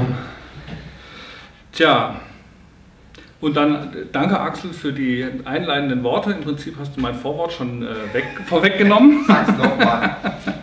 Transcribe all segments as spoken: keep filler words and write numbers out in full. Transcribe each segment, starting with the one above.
Tja, und dann danke Axel für die einleitenden Worte. Im Prinzip hast du mein Vorwort schon äh, weg, vorweggenommen. Sag's nochmal.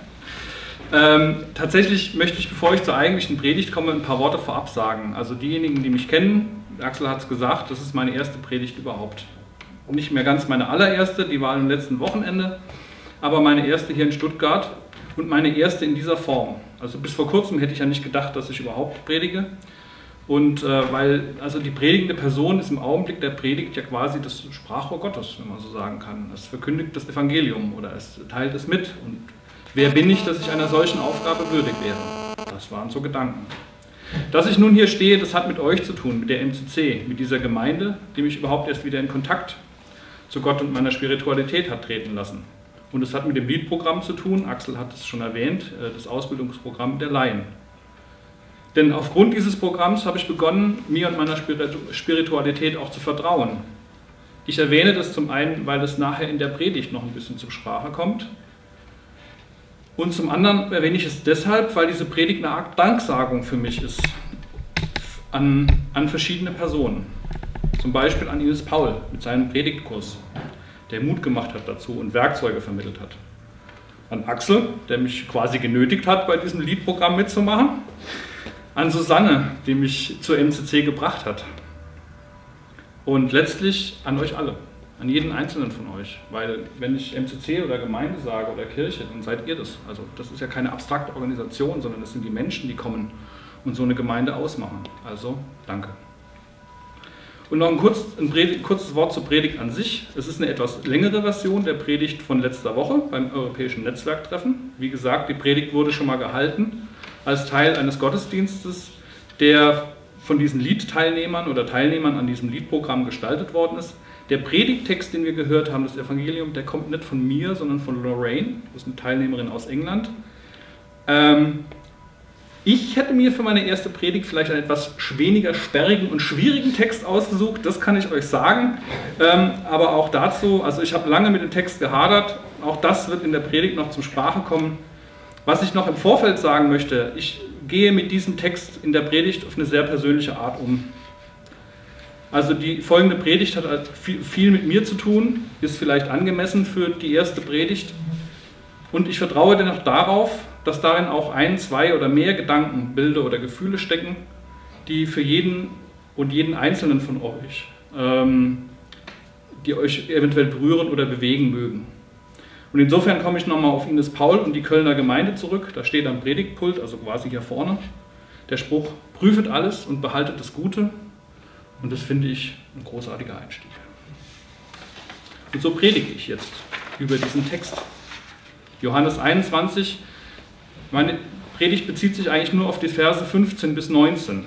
ähm, tatsächlich möchte ich, bevor ich zur eigentlichen Predigt komme, ein paar Worte vorab sagen. Also diejenigen, die mich kennen, Axel hat es gesagt, das ist meine erste Predigt überhaupt. Nicht mehr ganz meine allererste, die war am letzten Wochenende, aber meine erste hier in Stuttgart und meine erste in dieser Form. Also bis vor kurzem hätte ich ja nicht gedacht, dass ich überhaupt predige. Und äh, weil also die predigende Person ist im Augenblick der Predigt ja quasi das Sprachrohr Gottes, wenn man so sagen kann. Es verkündigt das Evangelium oder es teilt es mit. Und wer bin ich, dass ich einer solchen Aufgabe würdig wäre? Das waren so Gedanken. Dass ich nun hier stehe, das hat mit euch zu tun, mit der M C C, mit dieser Gemeinde, die mich überhaupt erst wieder in Kontakt zu Gott und meiner Spiritualität hat treten lassen. Und es hat mit dem Liedprogramm zu tun, Axel hat es schon erwähnt, das Ausbildungsprogramm der Laien. Denn aufgrund dieses Programms habe ich begonnen, mir und meiner Spiritualität auch zu vertrauen. Ich erwähne das zum einen, weil es nachher in der Predigt noch ein bisschen zur Sprache kommt. Und zum anderen erwähne ich es deshalb, weil diese Predigt eine Art Danksagung für mich ist an, an verschiedene Personen. Zum Beispiel an Ines Paul mit seinem Predigtkurs, der Mut gemacht hat dazu und Werkzeuge vermittelt hat. An Axel, der mich quasi genötigt hat, bei diesem Liedprogramm mitzumachen. An Susanne, die mich zur M C C gebracht hat. Und letztlich an euch alle, an jeden einzelnen von euch. Weil wenn ich M C C oder Gemeinde sage oder Kirche, dann seid ihr das. Also das ist ja keine abstrakte Organisation, sondern das sind die Menschen, die kommen und so eine Gemeinde ausmachen. Also danke. Und noch ein, kurz, ein Predigt, kurzes Wort zur Predigt an sich. Es ist eine etwas längere Version der Predigt von letzter Woche beim Europäischen Netzwerktreffen. Wie gesagt, die Predigt wurde schon mal gehalten als Teil eines Gottesdienstes, der von diesen Liedteilnehmern oder Teilnehmern an diesem Liedprogramm gestaltet worden ist. Der Predigttext, den wir gehört haben, das Evangelium, der kommt nicht von mir, sondern von Lorraine, das ist eine Teilnehmerin aus England. Ähm, ich hätte mir für meine erste Predigt vielleicht einen etwas weniger sperrigen und schwierigen Text ausgesucht, das kann ich euch sagen. Ähm, aber auch dazu, also ich habe lange mit dem Text gehadert, auch das wird in der Predigt noch zur Sprache kommen. Was ich noch im Vorfeld sagen möchte, ich gehe mit diesem Text in der Predigt auf eine sehr persönliche Art um. Also die folgende Predigt hat viel, viel mit mir zu tun, ist vielleicht angemessen für die erste Predigt. Und ich vertraue dennoch darauf, dass darin auch ein, zwei oder mehr Gedanken, Bilder oder Gefühle stecken, die für jeden und jeden Einzelnen von euch, ähm, die euch eventuell berühren oder bewegen mögen. Und insofern komme ich nochmal auf Ines Paul und die Kölner Gemeinde zurück. Da steht am Predigtpult, also quasi hier vorne, der Spruch, prüfet alles und behaltet das Gute. Und das finde ich ein großartiger Einstieg. Und so predige ich jetzt über diesen Text. Johannes einundzwanzig, meine Predigt bezieht sich eigentlich nur auf die Verse fünfzehn bis neunzehn.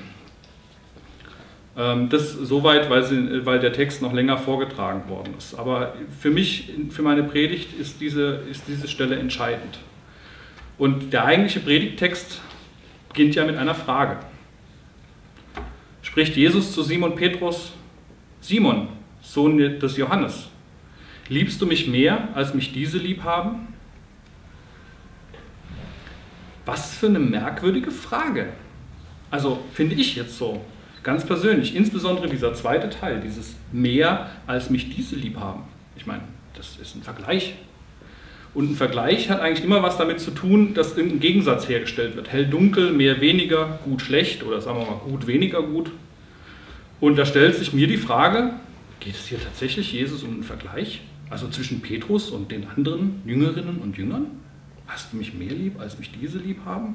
Das soweit, weil, sie, weil der Text noch länger vorgetragen worden ist. Aber für mich, für meine Predigt, ist diese, ist diese Stelle entscheidend. Und der eigentliche Predigttext beginnt ja mit einer Frage. Spricht Jesus zu Simon Petrus: Simon, Sohn des Johannes, liebst du mich mehr, als mich diese lieb haben? Was für eine merkwürdige Frage. Also finde ich jetzt so. Ganz persönlich, insbesondere dieser zweite Teil, dieses mehr als mich diese lieb haben. Ich meine, das ist ein Vergleich. Und ein Vergleich hat eigentlich immer was damit zu tun, dass irgendein Gegensatz hergestellt wird. Hell, dunkel, mehr, weniger, gut, schlecht oder sagen wir mal gut, weniger gut. Und da stellt sich mir die Frage, geht es hier tatsächlich Jesus um einen Vergleich? Also zwischen Petrus und den anderen Jüngerinnen und Jüngern? Hast du mich mehr lieb, als mich diese lieb haben?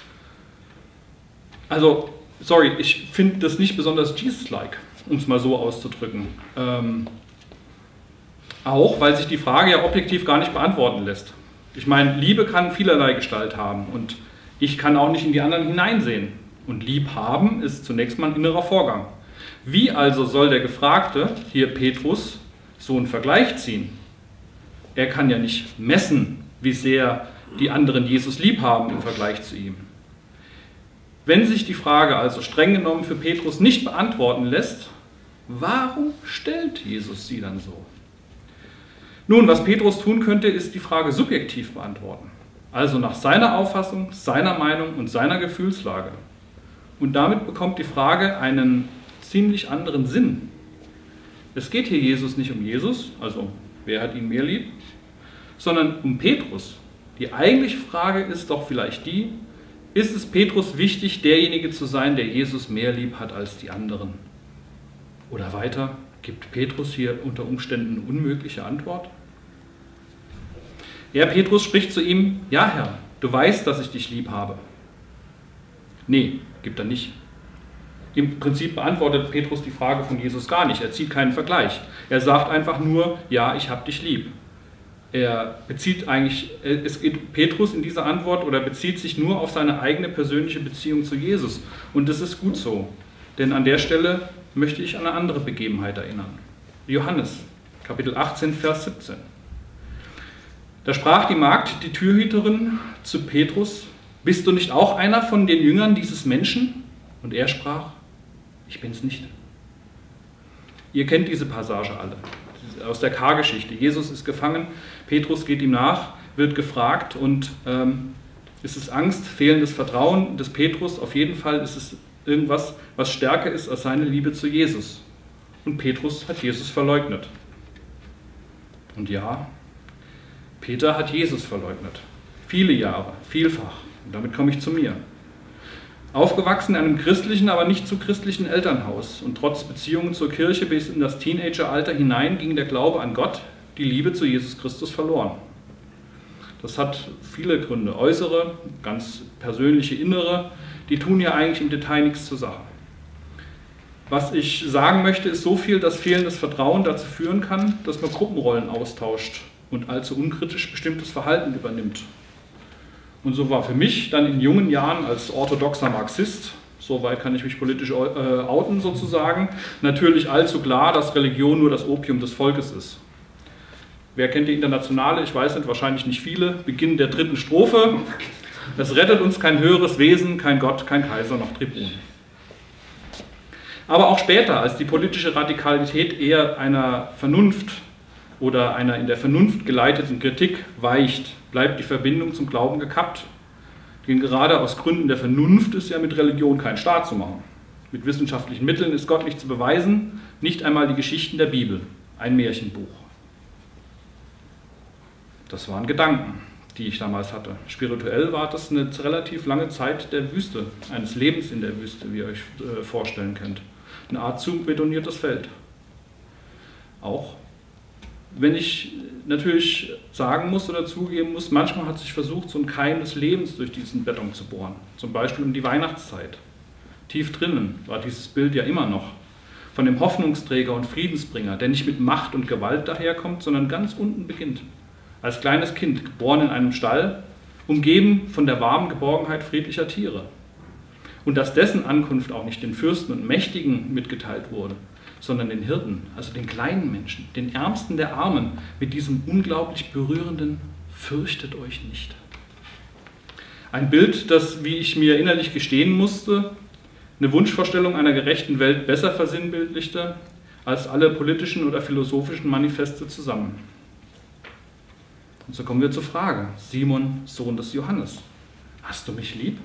Also, sorry, ich finde das nicht besonders Jesus-like, um es mal so auszudrücken. Ähm, auch, weil sich die Frage ja objektiv gar nicht beantworten lässt. Ich meine, Liebe kann vielerlei Gestalt haben und ich kann auch nicht in die anderen hineinsehen. Und lieb haben ist zunächst mal ein innerer Vorgang. Wie also soll der Gefragte, hier Petrus, so einen Vergleich ziehen? Er kann ja nicht messen, wie sehr die anderen Jesus lieb haben im Vergleich zu ihm. Wenn sich die Frage also streng genommen für Petrus nicht beantworten lässt, warum stellt Jesus sie dann so? Nun, was Petrus tun könnte, ist die Frage subjektiv beantworten. Also nach seiner Auffassung, seiner Meinung und seiner Gefühlslage. Und damit bekommt die Frage einen ziemlich anderen Sinn. Es geht hier Jesus nicht um Jesus, also wer hat ihn mehr lieb, sondern um Petrus. Die eigentliche Frage ist doch vielleicht die, ist es Petrus wichtig, derjenige zu sein, der Jesus mehr lieb hat als die anderen? Oder weiter, gibt Petrus hier unter Umständen eine unmögliche Antwort? Ja, Petrus spricht zu ihm, ja Herr, du weißt, dass ich dich lieb habe. Nee, gibt er nicht. Im Prinzip beantwortet Petrus die Frage von Jesus gar nicht. Er zieht keinen Vergleich. Er sagt einfach nur, ja, ich habe dich lieb. Er bezieht eigentlich, es geht Petrus in dieser Antwort oder bezieht sich nur auf seine eigene persönliche Beziehung zu Jesus. Und das ist gut so. Denn an der Stelle möchte ich an eine andere Begebenheit erinnern. Johannes, Kapitel achtzehn, Vers siebzehn. Da sprach die Magd, die Türhüterin, zu Petrus, bist du nicht auch einer von den Jüngern dieses Menschen? Und er sprach, ich bin's nicht. Ihr kennt diese Passage alle, aus der Kargeschichte. Jesus ist gefangen, Petrus geht ihm nach, wird gefragt und ähm, ist es Angst, fehlendes Vertrauen des Petrus? Auf jeden Fall ist es irgendwas, was stärker ist als seine Liebe zu Jesus. Und Petrus hat Jesus verleugnet. Und ja, Peter hat Jesus verleugnet. Viele Jahre, vielfach. Und damit komme ich zu mir. Aufgewachsen in einem christlichen, aber nicht zu christlichen Elternhaus und trotz Beziehungen zur Kirche bis in das Teenageralter hinein ging der Glaube an Gott, die Liebe zu Jesus Christus verloren. Das hat viele Gründe, äußere, ganz persönliche, innere, die tun ja eigentlich im Detail nichts zur Sache. Was ich sagen möchte, ist so viel, dass fehlendes Vertrauen dazu führen kann, dass man Gruppenrollen austauscht und allzu unkritisch bestimmtes Verhalten übernimmt. Und so war für mich dann in jungen Jahren als orthodoxer Marxist, soweit kann ich mich politisch äh, outen sozusagen, natürlich allzu klar, dass Religion nur das Opium des Volkes ist. Wer kennt die Internationale? Ich weiß nicht, wahrscheinlich nicht viele. Beginn der dritten Strophe. Es rettet uns kein höheres Wesen, kein Gott, kein Kaiser noch Tribun. Aber auch später, als die politische Radikalität eher einer Vernunft oder einer in der Vernunft geleiteten Kritik weicht, bleibt die Verbindung zum Glauben gekappt. Denn gerade aus Gründen der Vernunft ist ja mit Religion kein Staat zu machen. Mit wissenschaftlichen Mitteln ist Gott nicht zu beweisen, nicht einmal die Geschichten der Bibel, ein Märchenbuch. Das waren Gedanken, die ich damals hatte. Spirituell war das eine relativ lange Zeit der Wüste, eines Lebens in der Wüste, wie ihr euch äh, vorstellen könnt. Eine Art zubetoniertes Feld. Auch wenn ich natürlich sagen muss oder zugeben muss, manchmal hat sich versucht, so ein Keim des Lebens durch diesen Beton zu bohren. Zum Beispiel um die Weihnachtszeit. Tief drinnen war dieses Bild ja immer noch. Von dem Hoffnungsträger und Friedensbringer, der nicht mit Macht und Gewalt daherkommt, sondern ganz unten beginnt. Als kleines Kind, geboren in einem Stall, umgeben von der warmen Geborgenheit friedlicher Tiere. Und dass dessen Ankunft auch nicht den Fürsten und Mächtigen mitgeteilt wurde, sondern den Hirten, also den kleinen Menschen, den Ärmsten der Armen, mit diesem unglaublich berührenden "Fürchtet euch nicht". Ein Bild, das, wie ich mir innerlich gestehen musste, eine Wunschvorstellung einer gerechten Welt besser versinnbildlichte als alle politischen oder philosophischen Manifeste zusammen. Und so kommen wir zur Frage: Simon, Sohn des Johannes, hast du mich lieb?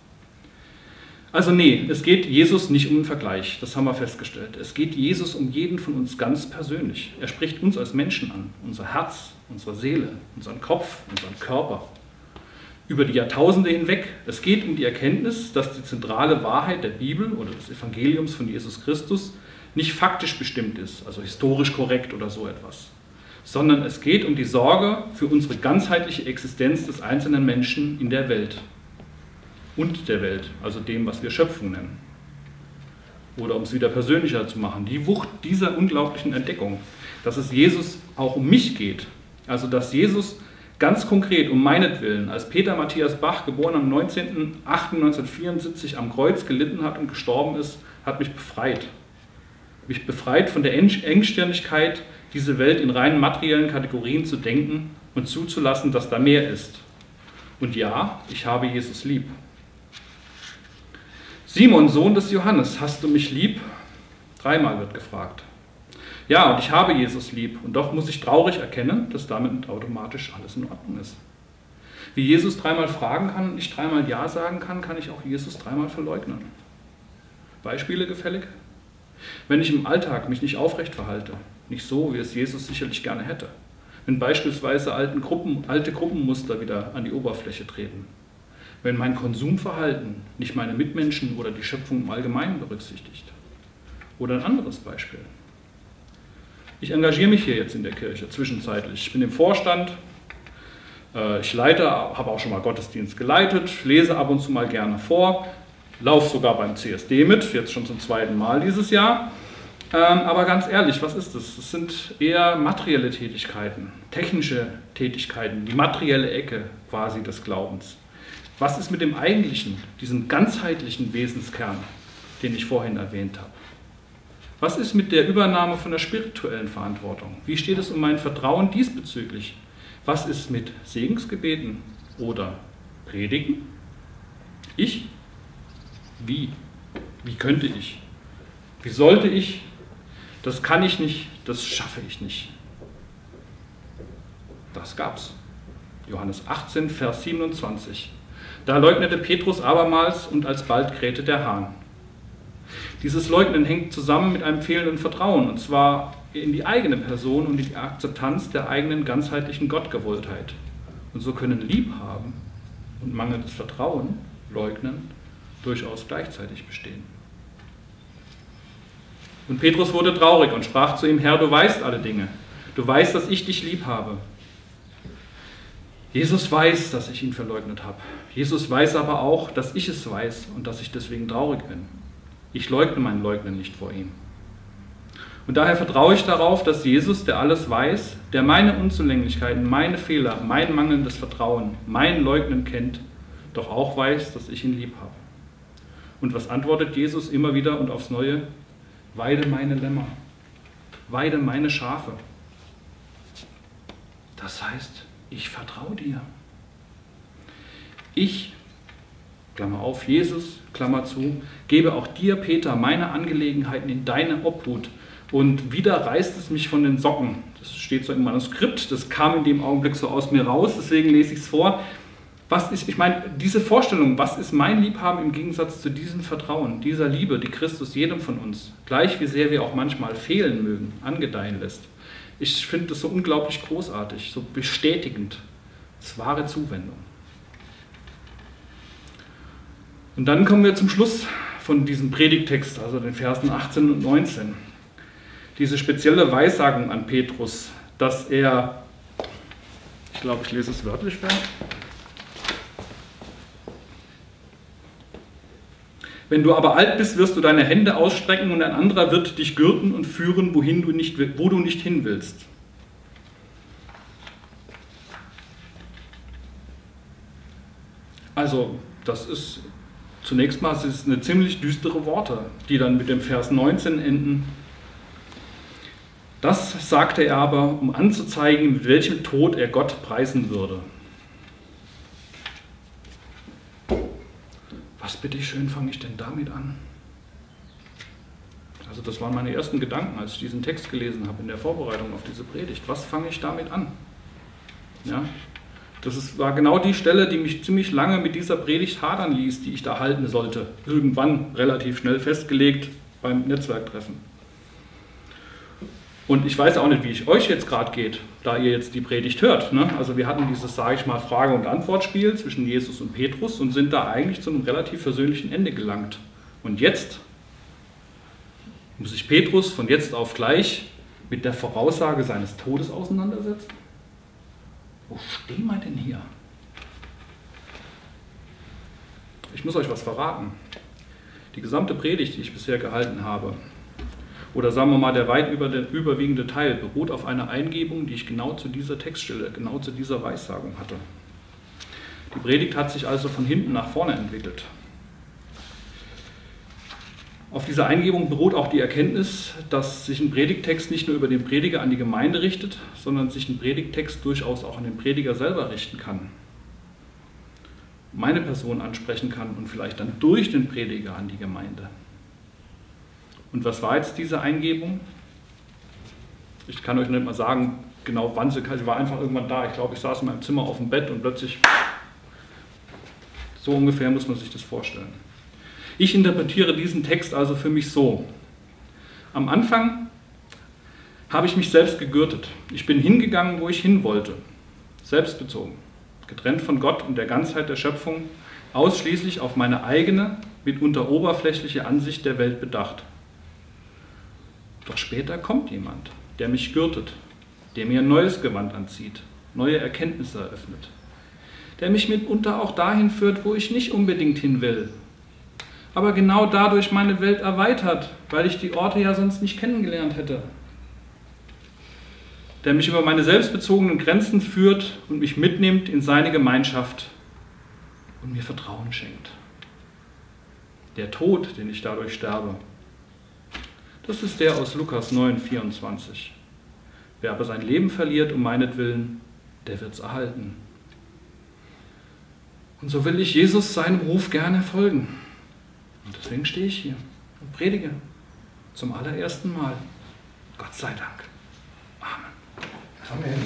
Also nee, es geht Jesus nicht um einen Vergleich, das haben wir festgestellt. Es geht Jesus um jeden von uns ganz persönlich. Er spricht uns als Menschen an, unser Herz, unsere Seele, unseren Kopf, unseren Körper. Über die Jahrtausende hinweg. Es geht um die Erkenntnis, dass die zentrale Wahrheit der Bibel oder des Evangeliums von Jesus Christus nicht faktisch bestimmt ist, also historisch korrekt oder so etwas, sondern es geht um die Sorge für unsere ganzheitliche Existenz des einzelnen Menschen in der Welt. Und der Welt, also dem, was wir Schöpfung nennen. Oder um es wieder persönlicher zu machen, die Wucht dieser unglaublichen Entdeckung, dass es Jesus auch um mich geht, also dass Jesus ganz konkret um meinetwillen, als Peter Matthias Bach, geboren am neunzehnten achten neunzehnhundertvierundsiebzig, am Kreuz gelitten hat und gestorben ist, hat mich befreit. Mich befreit von der Engstirnigkeit, diese Welt in rein materiellen Kategorien zu denken und zuzulassen, dass da mehr ist. Und ja, ich habe Jesus lieb. Simon, Sohn des Johannes, hast du mich lieb? Dreimal wird gefragt. Ja, und ich habe Jesus lieb. Und doch muss ich traurig erkennen, dass damit automatisch alles in Ordnung ist. Wie Jesus dreimal fragen kann und ich dreimal Ja sagen kann, kann ich auch Jesus dreimal verleugnen. Beispiele gefällig? Wenn ich im Alltag mich nicht aufrecht verhalte, nicht so, wie es Jesus sicherlich gerne hätte. Wenn beispielsweise alten Gruppen, alte Gruppenmuster wieder an die Oberfläche treten. Wenn mein Konsumverhalten nicht meine Mitmenschen oder die Schöpfung im Allgemeinen berücksichtigt. Oder ein anderes Beispiel. Ich engagiere mich hier jetzt in der Kirche zwischenzeitlich. Ich bin im Vorstand, ich leite, habe auch schon mal Gottesdienst geleitet, lese ab und zu mal gerne vor, laufe sogar beim C S D mit, jetzt schon zum zweiten Mal dieses Jahr. Aber ganz ehrlich, was ist das? Das sind eher materielle Tätigkeiten, technische Tätigkeiten, die materielle Ecke quasi des Glaubens. Was ist mit dem eigentlichen, diesem ganzheitlichen Wesenskern, den ich vorhin erwähnt habe? Was ist mit der Übernahme von der spirituellen Verantwortung? Wie steht es um mein Vertrauen diesbezüglich? Was ist mit Segensgebeten oder Predigen? Ich? Wie? Wie könnte ich? Wie sollte ich? Das kann ich nicht, das schaffe ich nicht. Das gab's. Johannes achtzehn, Vers siebenundzwanzig. Da leugnete Petrus abermals und alsbald krähte der Hahn. Dieses Leugnen hängt zusammen mit einem fehlenden Vertrauen, und zwar in die eigene Person und in die Akzeptanz der eigenen ganzheitlichen Gottgewolltheit. Und so können Liebhaben und mangelndes Vertrauen, Leugnen, durchaus gleichzeitig bestehen. Und Petrus wurde traurig und sprach zu ihm: Herr, du weißt alle Dinge. Du weißt, dass ich dich lieb habe. Jesus weiß, dass ich ihn verleugnet habe. Jesus weiß aber auch, dass ich es weiß und dass ich deswegen traurig bin. Ich leugne mein Leugnen nicht vor ihm. Und daher vertraue ich darauf, dass Jesus, der alles weiß, der meine Unzulänglichkeiten, meine Fehler, mein mangelndes Vertrauen, mein Leugnen kennt, doch auch weiß, dass ich ihn lieb habe. Und was antwortet Jesus immer wieder und aufs Neue? Weide meine Lämmer, weide meine Schafe. Das heißt, ich vertraue dir. Ich, Klammer auf, Jesus, Klammer zu, gebe auch dir, Peter, meine Angelegenheiten in deine Obhut. Und wieder reißt es mich von den Socken. Das steht so im Manuskript, das kam in dem Augenblick so aus mir raus, deswegen lese ich es vor. Was ist, ich meine, diese Vorstellung, was ist mein Liebhaben im Gegensatz zu diesem Vertrauen, dieser Liebe, die Christus jedem von uns, gleich wie sehr wir auch manchmal fehlen mögen, angedeihen lässt. Ich finde das so unglaublich großartig, so bestätigend. Das ist wahre Zuwendung. Und dann kommen wir zum Schluss von diesem Predigttext, also den Versen achtzehn und neunzehn. Diese spezielle Weissagung an Petrus, dass er, ich glaube, ich lese es wörtlich vor. Wenn du aber alt bist, wirst du deine Hände ausstrecken und ein anderer wird dich gürten und führen, wohin du nicht, wo du nicht hin willst. Also, das ist zunächst mal, es ist eine ziemlich düstere Worte, die dann mit dem Vers neunzehn enden. Das sagte er aber, um anzuzeigen, mit welchem Tod er Gott preisen würde. Was bitteschön fange ich denn damit an? Also das waren meine ersten Gedanken, als ich diesen Text gelesen habe in der Vorbereitung auf diese Predigt. Was fange ich damit an? Ja, das ist, war genau die Stelle, die mich ziemlich lange mit dieser Predigt hadern ließ, die ich da halten sollte. Irgendwann relativ schnell festgelegt beim Netzwerktreffen. Und ich weiß auch nicht, wie es euch jetzt gerade geht, da ihr jetzt die Predigt hört. Ne? Also wir hatten dieses, sage ich mal, Frage- und Antwortspiel zwischen Jesus und Petrus und sind da eigentlich zu einem relativ versöhnlichen Ende gelangt. Und jetzt muss sich Petrus von jetzt auf gleich mit der Voraussage seines Todes auseinandersetzen. Wo stehen wir denn hier? Ich muss euch was verraten. Die gesamte Predigt, die ich bisher gehalten habe, oder sagen wir mal, der weit über der überwiegende Teil beruht auf einer Eingebung, die ich genau zu dieser Textstelle, genau zu dieser Weissagung hatte. Die Predigt hat sich also von hinten nach vorne entwickelt. Auf dieser Eingebung beruht auch die Erkenntnis, dass sich ein Predigttext nicht nur über den Prediger an die Gemeinde richtet, sondern sich ein Predigttext durchaus auch an den Prediger selber richten kann. Meine Person ansprechen kann und vielleicht dann durch den Prediger an die Gemeinde. Und was war jetzt diese Eingebung? Ich kann euch nicht mal sagen, genau wann sie kam. Sie war einfach irgendwann da. Ich glaube, ich saß in meinem Zimmer auf dem Bett und plötzlich, so ungefähr muss man sich das vorstellen. Ich interpretiere diesen Text also für mich so. Am Anfang habe ich mich selbst gegürtet. Ich bin hingegangen, wo ich hin wollte. Selbstbezogen, getrennt von Gott und der Ganzheit der Schöpfung, ausschließlich auf meine eigene, mitunter oberflächliche Ansicht der Welt bedacht. Doch später kommt jemand, der mich gürtet, der mir ein neues Gewand anzieht, neue Erkenntnisse eröffnet, der mich mitunter auch dahin führt, wo ich nicht unbedingt hin will, aber genau dadurch meine Welt erweitert, weil ich die Orte ja sonst nicht kennengelernt hätte, der mich über meine selbstbezogenen Grenzen führt und mich mitnimmt in seine Gemeinschaft und mir Vertrauen schenkt. Der Tod, den ich dadurch sterbe, das ist der aus Lukas neun, vierundzwanzig. Wer aber sein Leben verliert um meinetwillen, der wird es erhalten. Und so will ich Jesus seinem Ruf gerne folgen. Und deswegen stehe ich hier und predige zum allerersten Mal. Gott sei Dank. Amen. Amen.